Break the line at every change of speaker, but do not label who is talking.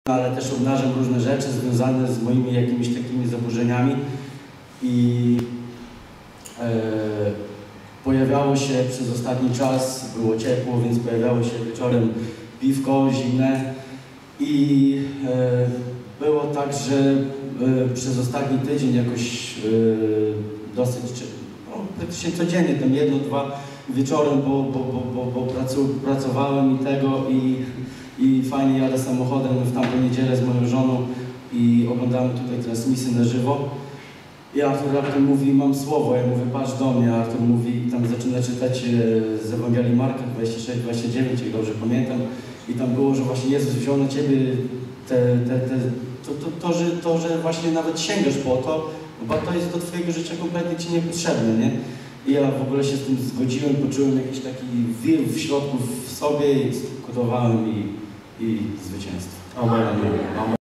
ale też obnażam różne rzeczy związane z moimi jakimiś takimi zaburzeniami i pojawiało się przez ostatni czas, było ciepło, więc pojawiało się wieczorem piwko zimne i było tak, że przez ostatni tydzień jakoś dosyć, praktycznie codziennie, tam 1-2 wieczorem, bo pracowałem i tego i fajnie jadę samochodem w tamtą niedzielę z moją żoną i oglądamy tutaj transmisję na żywo. I Artur raptem mówi, mam słowo, ja mówię, patrz do mnie, Artur mówi i tam zaczyna czytać z Ewangelii Marka 26-29, jak dobrze pamiętam. I tam było, że właśnie Jezus wziął na ciebie to, że właśnie nawet sięgasz po to, bo to jest do twojego życia kompletnie ci niepotrzebne, nie? I ja w ogóle się z tym zgodziłem, poczułem jakiś taki wir w środku w sobie i skutowałem i zwycięstwo. Amen.